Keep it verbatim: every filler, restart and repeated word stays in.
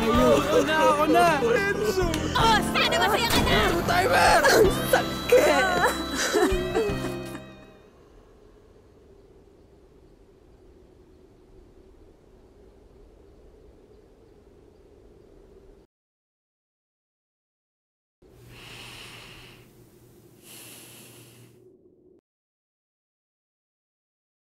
Ako na, ako na! Oh, sana masaya ka na! Timer!